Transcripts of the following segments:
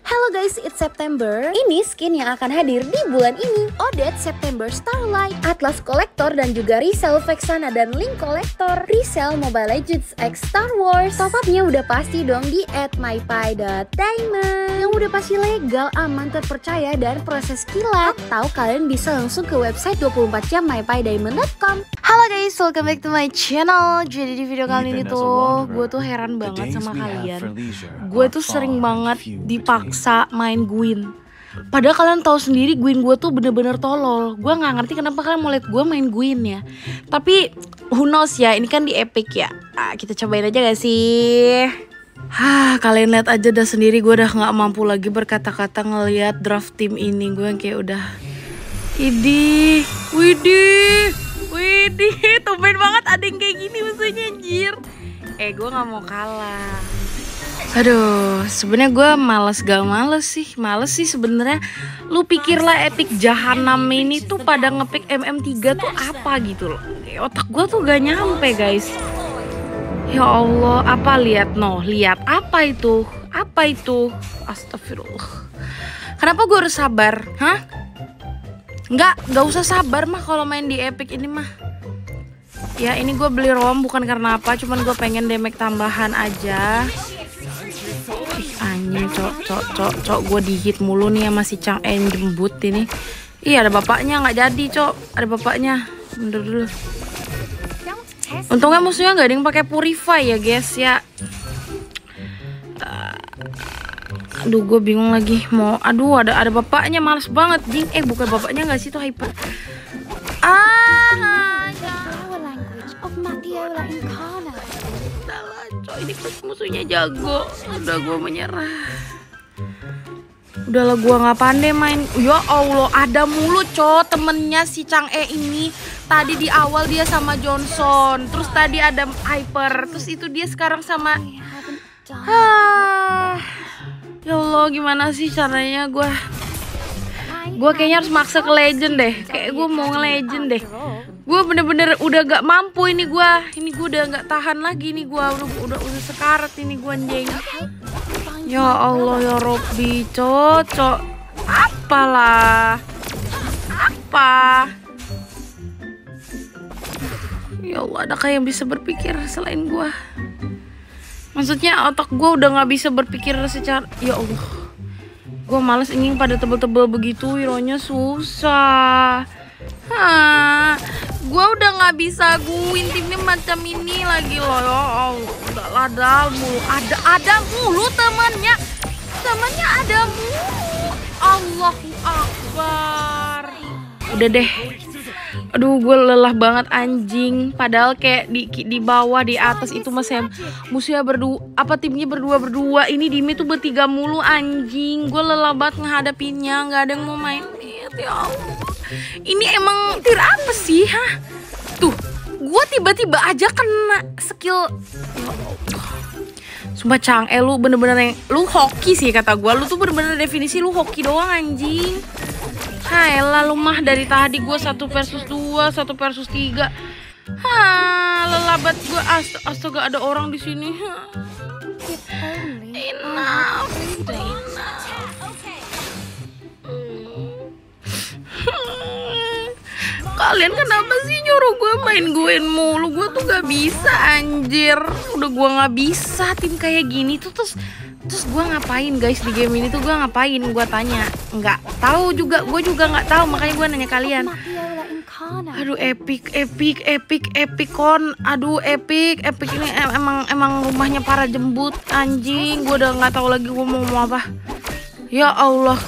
Hello guys, it's September. Ini skin yang akan hadir di bulan ini. Odette September Starlight, Atlas Collector dan juga Resell Vexana dan Link Collector. Resell Mobile Legends X Star Wars. Top up-nya udah pasti dong di @mypie.diamond. Yang udah pasti legal, aman, terpercaya dan proses kilat. Atau kalian bisa langsung ke website 24 jam mypiediamond.com. Halo guys, welcome back to my channel. Jadi di video kali ini tuh gue tuh heran banget sama kalian. Gue tuh sering banget dipaksa main Gwyn. Padahal kalian tahu sendiri Gwyn gue tuh bener-bener tolol. Gue nggak ngerti kenapa kalian mau lihat gue main Gwyn ya. Tapi who knows ya, ini kan di Epic ya. Kita cobain aja gak sih? Kalian lihat aja dah sendiri, gue udah nggak mampu lagi berkata-kata ngelihat draft tim ini. Gue yang kayak udah Widih, tumben banget ada yang kayak gini musuhnya anjir. Gue nggak mau kalah. Aduh, sebenarnya gue males sih sebenarnya. Lu pikirlah Epic Jahanam ini tuh pada ngepick MM3 tuh apa gitu loh. Otak gue tuh gak nyampe guys. Ya Allah, lihat apa itu? Astagfirullah. Kenapa gue harus sabar? Nggak usah sabar mah kalau main di Epic ini mah. Ya ini gue beli ROM bukan karena apa, cuman gue pengen damage tambahan aja. Anjing cok gue dihit mulu nih sama si Chang jembut ini. Iya ada bapaknya, nggak jadi ada bapaknya. Bentar dulu. Untungnya musuhnya nggak ada yang pakai purify ya guys ya. Aduh gue bingung lagi mau. Aduh ada bapaknya, males banget jing. Bukan bapaknya nggak sih, itu hyper. Ini musuhnya jago. Udah gue menyerah. Udahlah gue nggak pandai main. Ya Allah, ada mulu temennya si Chang ini. Tadi di awal dia sama Johnson, terus tadi ada hyper, terus itu dia sekarang sama. Ya Allah, gimana sih caranya gue kayaknya harus maksa ke legend deh. Kayak gue mau nge-legend deh. Gue bener-bener udah gak mampu ini gue udah gak tahan lagi nih gue udah sekarat ini gue anjing. Ya Allah ya Robbi, cocok apalah apa. Ya Allah, ada kayak yang bisa berpikir selain gue. Maksudnya otak gue udah gak bisa berpikir secara. Ya Allah, gue males ingin pada tebel-tebel begitu, hero-nya susah. Gue udah gak bisa guin timnya macam ini lagi loh. Ya Allah, udahlah dal mulu. Ada mulu temannya ada mulu. Allahu Akbar. Udah deh. Aduh, gue lelah banget anjing. Padahal kayak di bawah, di atas itu musuhnya berdua, timnya berdua. Ini di mid tuh bertiga mulu anjing. Gue lelah banget ngehadapinnya, nggak ada yang mau main. Ya Allah, ini emang tir apa sih? Tuh, gue tiba-tiba aja kena skill. Ya Allah. Sumpah Chang, lu bener-bener lu hoki sih kata gue. Lu tuh bener-bener definisi lu hoki doang anjing. Hai lu mah dari tadi gue 1 versus 2, 1 versus 3. Lelah banget gue. Astaga, ada orang di sini. Enough. Kalian kenapa sih nyuruh gue main Gwyn mulu? Gue tuh gak bisa anjir. Udah gue gak bisa tim kayak gini tuh. Terus gue ngapain guys di game ini tuh? Gue ngapain? Gue tanya. Nggak tahu juga. Gue juga nggak tahu. Makanya gue nanya kalian. Aduh, epic kon. Aduh, epic ini emang rumahnya para jembut anjing. Gue udah nggak tahu lagi gue mau apa. Ya Allah.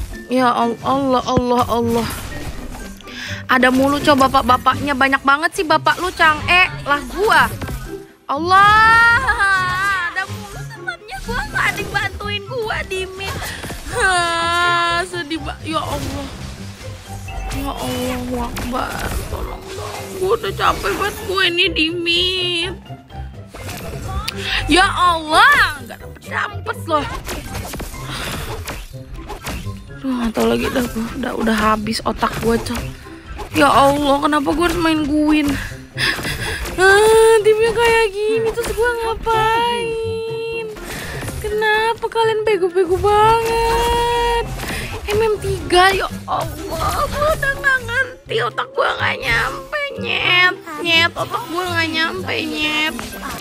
Ada mulu coba bapak-bapaknya, banyak banget sih bapak lu Chang lah gua. Allah, ada mulu temannya gua, nggak ada yang bantuin gua di mid. Sedih banget. Ya Allah. Ya Allah Akbar, tolong dong. Gua udah capek banget gue ini di mid. Ya Allah, nggak dapet loh. Nggak tahu lagi dah gue, udah habis otak gue Ya Allah, kenapa gue harus main Gwyn? Timnya kayak gini, terus gue ngapain? Kenapa kalian bego-bego banget? Gak, ya Allah, gue udah gak ngerti, otak gue gak nyampe, nyet, otak gue gak nyampe, nyet.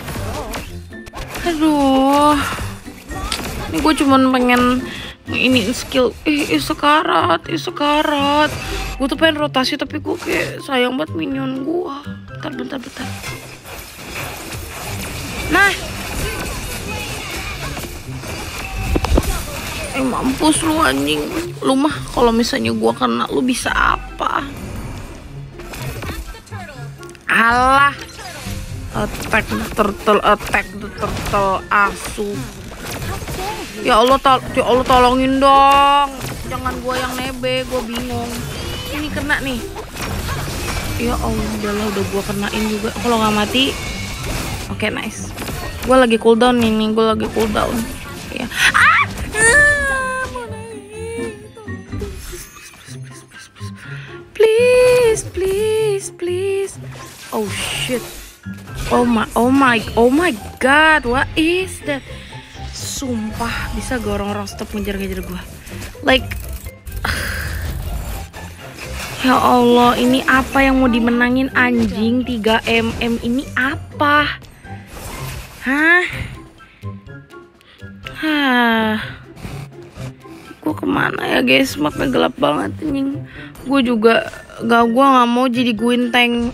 Aduh, ini gue cuman pengen ini skill, sekarat. Gue tuh pengen rotasi tapi gue kayak sayang banget minion gue. Bentar. Nah, mampus lu anjing. Lu mah kalau misalnya gua kena lu bisa apa? Alah. Attack the turtle asu. Ya Allah tolongin dong. Jangan gua yang nebe, gua bingung. Ini kena nih. Ya Allah, udah gua kenain juga. Kalau nggak mati, oke, nice. Gua lagi cooldown ini, Ya. Please. Oh shit. Oh my god, what is that? Sumpah, bisa gak orang-orang stop ngejar-ngejar gua? Like, ya Allah, ini apa yang mau dimenangin anjing? 3 ini apa? Hah? Gue kemana ya guys? Mapnya gelap banget anjing. Gue nggak mau jadi guinteng.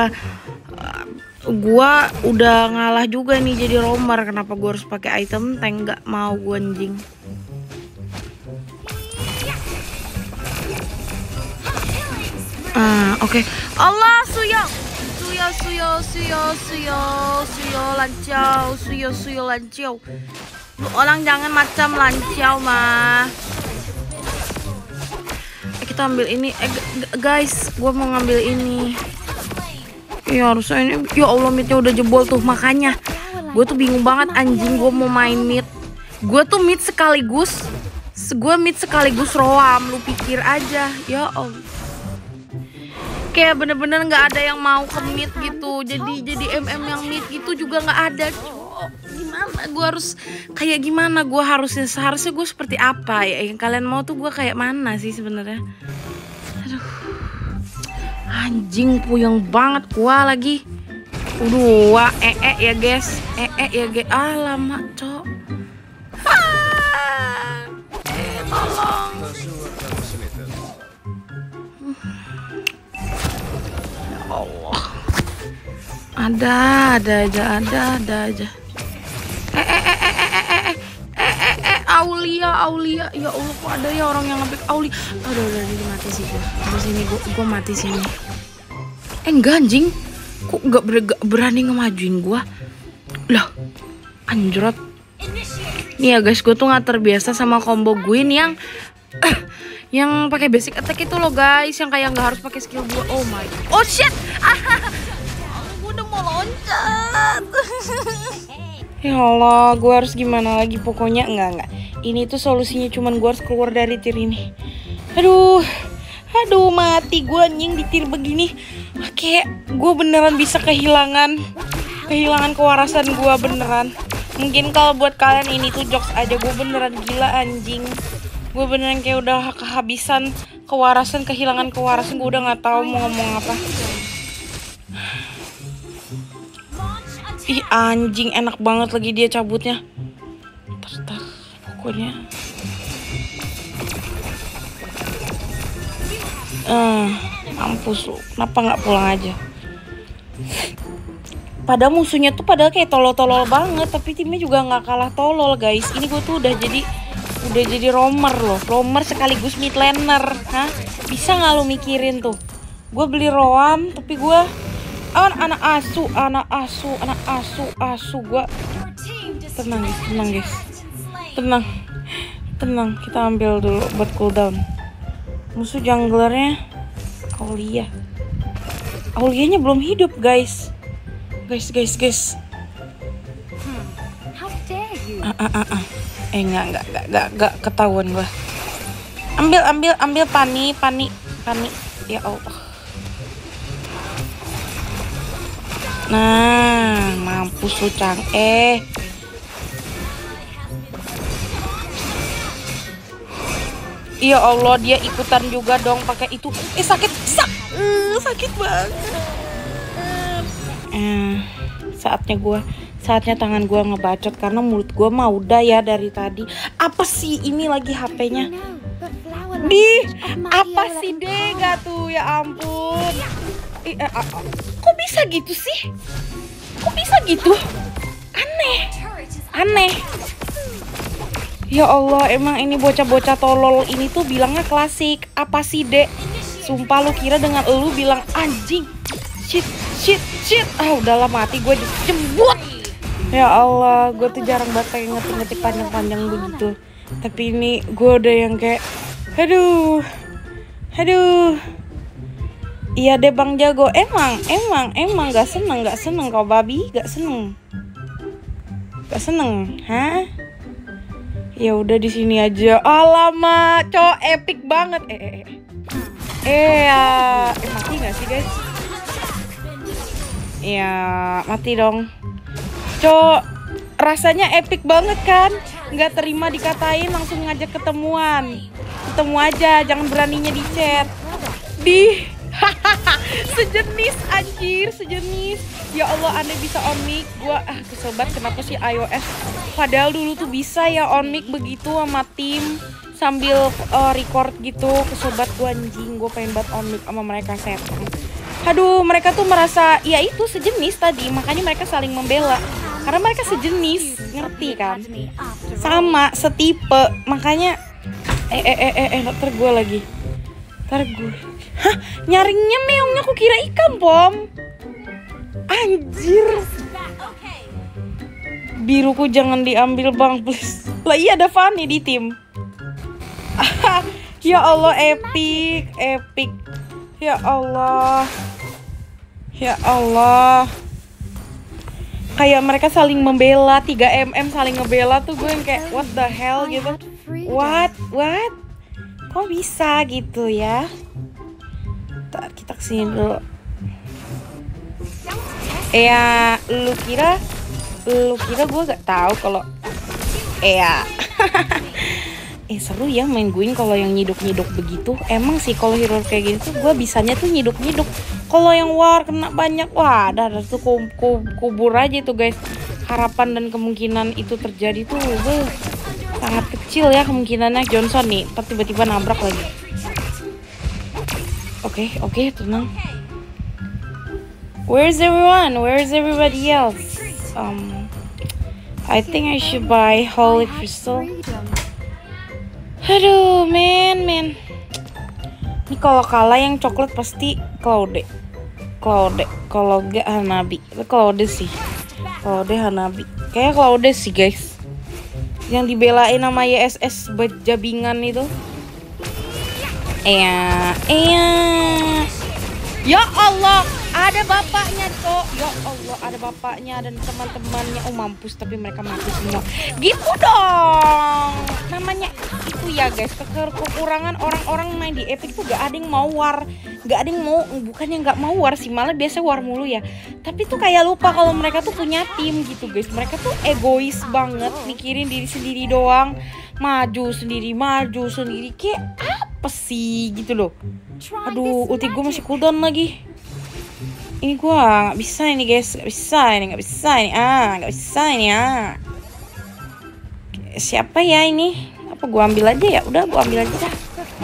Gue udah ngalah juga nih jadi roamer. Kenapa gue harus pakai item tank? Nggak mau gue anjing. Oke. Allah, suyo lancau. Lu orang jangan macam lancau mah. Kita ambil ini, guys, gue mau ngambil ini. Ya harusnya ini, ya Allah, midnya udah jebol tuh, makanya gue tuh bingung banget anjing. Gue mau main mid, gue tuh mid sekaligus roam, lu pikir aja. Ya Allah, kayak bener-bener nggak ada yang mau ke mid gitu. Jadi yang mid gitu juga nggak ada. Gimana gue harus kayak gimana? Gue seharusnya gue seperti apa ya? Yang kalian mau tuh gue kayak mana sih sebenarnya? Aduh, anjing puyeng banget gue lagi. Udah ya guys, lama cok. Tolong. Ya Allah. Ada aja. Aulia. Ya Allah, kok ada ya orang yang ngepick Aulia. Udah mati sih gue. Di sini gue mati sini. Enggak anjing. Kok enggak berani ngemajuin gue? Lah, anjrot. Nih ya guys, gue tuh nggak terbiasa sama combo Gwyn yang pakai basic attack itu loh guys, yang kayak nggak harus pakai skill 2. Oh my god. Oh shit. Gue udah mau loncat. Ya Allah, gue harus gimana lagi? Pokoknya enggak. Ini tuh solusinya cuman gue harus keluar dari tir ini. Aduh, mati gue anjing di tir begini. Kayak gue beneran bisa kehilangan kewarasan gue beneran. Mungkin kalau buat kalian ini tuh jokes aja, gue beneran gila anjing. Gue beneran kayak udah kehabisan kehilangan kewarasan. Gue udah nggak tahu mau ngomong apa. Ih anjing, enak banget lagi dia cabutnya. Ntar, pokoknya. Mampus lu. Kenapa nggak pulang aja? Padahal musuhnya tuh kayak tolol-tolol banget, tapi timnya juga nggak kalah tolol guys. Ini gue tuh udah jadi roamer loh, roamer sekaligus mid laner. Hah? Bisa nggak lu mikirin tuh? Gue beli roam, tapi gue anak asu gue. Tenang guys, tenang, kita ambil dulu buat cooldown. Musuh junglernya Aulianya belum hidup guys. Enggak ketahuan gue. Ambil pani. Ya Allah. Nah, mampus lu Cang. Ya Allah, dia ikutan juga dong pakai itu. Sakit, sakit banget. Saatnya tangan gue ngebacot karena mulut gue mah udah ya dari tadi. Apa sih ini lagi HP-nya? Apa sih Dega tuh, ya ampun. Kok bisa gitu sih? Kok bisa gitu? Aneh. Ya Allah, emang ini bocah-bocah tolol ini tuh bilangnya klasik. Apa sih, Dek? Sumpah lu kira dengan lu bilang anjing. Shit. Udahlah mati gue dijembut. Ya Allah, gue tuh jarang banget kayak ngetik panjang-panjang begitu. Tapi ini gue udah yang kayak aduh. Iya deh Bang Jago. Emang gak seneng kau babi, gak seneng, hah? Ya udah di sini aja. Alamak, cowok epic banget. Mati nggak sih guys? Ya mati dong. Cowok rasanya epic banget kan? Nggak terima dikatain, langsung ngajak ketemuan. Ketemu aja, jangan beraninya di chat. Sejenis. Ya Allah, aneh bisa on mic. Gua kesel banget kenapa sih iOS. Padahal dulu tuh bisa ya on mic begitu sama tim sambil record gitu. Kesel banget gua anjing. Gua pengen banget on mic sama mereka setan. Aduh, mereka tuh merasa ya itu sejenis tadi, makanya mereka saling membela. Karena mereka sejenis, ngerti kan? Sama, setipe, makanya ntar gue lagi. Nyaringnya meongnya aku kira ikan, Pom. Anjir. Biruku jangan diambil Bang, please. Lah iya ada Fanny di tim. Ya Allah, epic. Ya Allah. Kayak mereka saling membela, 3mm saling ngebela tuh gue yang kayak what the hell gitu. What? Kok bisa gitu ya? Ntar kita kesini dulu. Ya, lu kira gue gak tahu kalau seru ya main Gwyn kalau yang nyiduk begitu. Emang sih kalau hero kayak gitu gue bisanya tuh nyiduk. Kalau yang war kena banyak, wah dah tuh kubur aja tuh guys. Harapan dan kemungkinan itu terjadi tuh sangat kecil ya kemungkinannya. Johnson nih, tapi tiba-tiba nabrak lagi. Oke, tenang. Where's everybody else? I think I should buy Holy Crystal. Aduh, men. Ini kalau kalah yang coklat pasti Claude. Kalau gak Hanabi. Claude sih. Hanabi. Kayaknya Claude sih, guys. Yang dibelain sama YSS Bajabingan itu. Ya Allah, ada bapaknya, Cok. Ya Allah, ada bapaknya dan teman-temannya. Oh, mampus, tapi mereka mati semua. Gitu dong. Namanya itu ya, guys. Kekurangan orang-orang main di Epic tuh gak ada yang mau war. Gak ada yang mau, bukannya gak mau war sih, malah biasa war mulu ya. Tapi tuh kayak lupa kalau mereka tuh punya tim gitu, guys. Mereka tuh egois banget, mikirin diri sendiri doang. Maju sendiri. Kayak apa sih gitu loh. Aduh, ulti gue masih cooldown lagi. Ini gue gak bisa ini guys. Gak bisa ini. Siapa ya ini? Apa gue ambil aja ya? Udah gue ambil aja dah.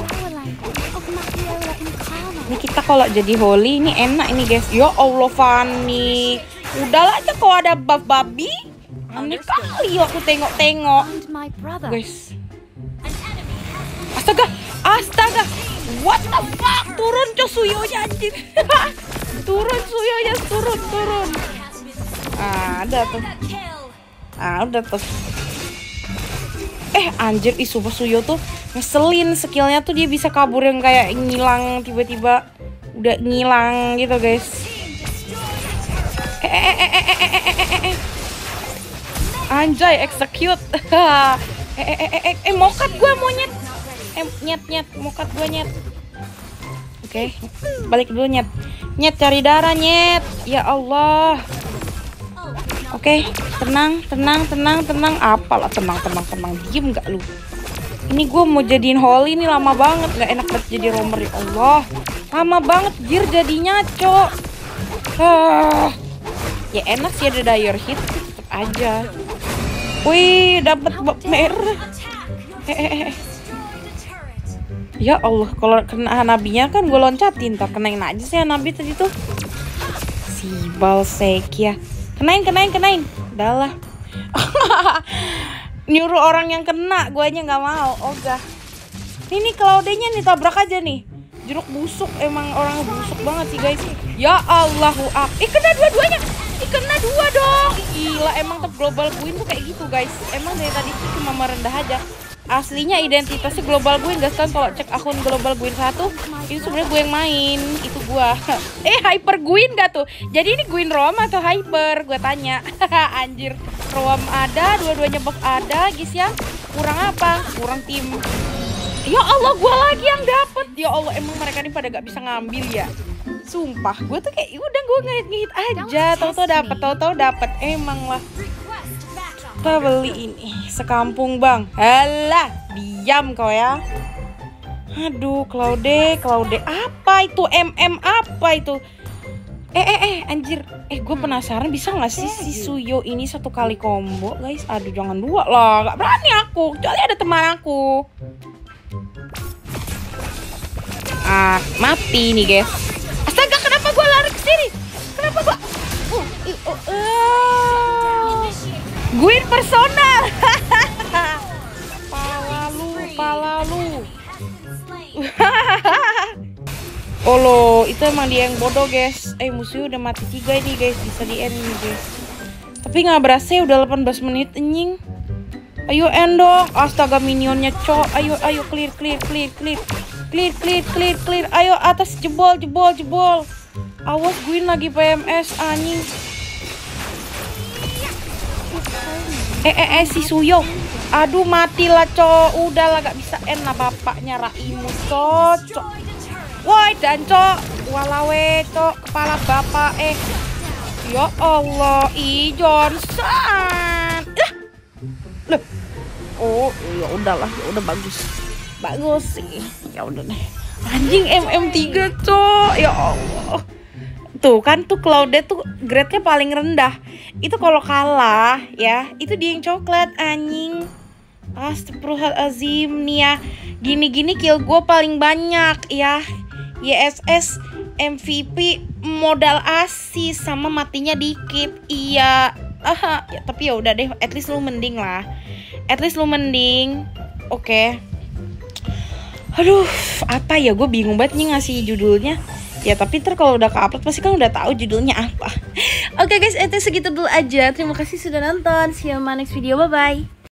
Ini kita kalau jadi Holy ini enak ini guys. Ya Allah, Fanny. Udahlah aja kalau ada buff babi. Aneh kali aku tengok-tengok. Guys. Astaga. What the fuck? Turun cok suyonya anjir. Turun. Udah tuh. Anjir, sumpah Suyo tuh ngeselin, skillnya tuh dia bisa kabur yang kayak ngilang tiba-tiba udah ngilang gitu guys. Anjay, execute. Mokat gue mau nyet. Nyet, mokat gue nyet. Oke, balik dulu nyet. Nyet cari darah nyet. Ya Allah. Oke, tenang. Apalah tenang. Diem gak lu? Ini gue mau jadiin Holly nih lama banget. Gak enak banget jadi roamer, ya Allah. Lama banget jir jadinya, cok. Ya enak sih ada dire hit, tetep aja. Wih, dapat bob merah. Ya Allah, kalau kena Hanabinya kan gue loncatin. Tak kenain aja sih Hanabi tadi tuh. Si Balsek ya. Kenain. Udah lah. Nyuruh orang yang kena, guanya nggak mau. Ogah. Ini Claude-nya nih tabrak aja nih. Jeruk busuk, emang orang busuk banget sih guys. Ya Allahu Akbar. Kena dua-duanya. Kena dua dong. Gila, emang top global Gwyn tuh kayak gitu guys. Emang dari tadi tuh cuma merendah aja. Aslinya identitasnya global Gwyn guys, kan kalau cek akun global Gwyn 1 itu sebenarnya gue yang main, itu gua. Hyper Gwyn gak tuh? Jadi ini Gwyn Rom atau Hyper? Gue tanya. Anjir, Rom ada, dua-duanya buff ada, guys ya. Kurang apa? Kurang tim. Ya Allah, gue lagi yang dapet. Ya Allah, emang mereka ini pada gak bisa ngambil ya. Sumpah, gue tuh kayak udah gue ngehit aja, tahu-tahu dapat. Emang lah. Kita beli ini sekampung bang. Halah, diam kau ya. Aduh, Claude apa itu? Apa itu? Anjir. Gue penasaran bisa nggak sih si Suyo ini satu kali combo, guys? Aduh, jangan dua lah, nggak berani aku. Kecuali ada teman aku. Mati nih guys. Astaga, kenapa gue lari ke sini? Kenapa gue? Gwyn personal. Pala lu. Oh lo, itu emang dia yang bodoh guys. Musuhnya udah mati 3 ini guys, bisa di end nih guys. Tapi nggak berasa ya, udah 18 menit anjing. Ayo end dong. Astaga, minionnya cok. Ayo clear. Clear. Ayo atas, jebol. Awas, Gwyn lagi PMS anjing. Si Suyo. Aduh, matilah cok. Udahlah, gak bisa end lah bapaknya Raimu cok. Woi dan cok. Walawe cok, kepala bapak Ya Allah, Johnson. Loh. Oh, ya udahlah, ya udah bagus sih. Ya udah deh. Anjing MM3 cok. Ya Allah. Tuh kan tuh Claude tuh grade-nya paling rendah. Itu kalau kalah ya, itu dia yang coklat anjing. Astagfirullahalazim nih ya. Gini kill gue paling banyak ya. YSS MVP modal asis sama matinya dikit. Iya. Ya, tapi ya udah deh, at least lu mending lah. Oke. Aduh, apa ya, gue bingung banget nih ngasih judulnya. Ya tapi ntar kalau udah ke-upload pasti kan udah tahu judulnya apa. Oke guys, itu segitu dulu aja. Terima kasih sudah nonton. See you on my next video. Bye bye.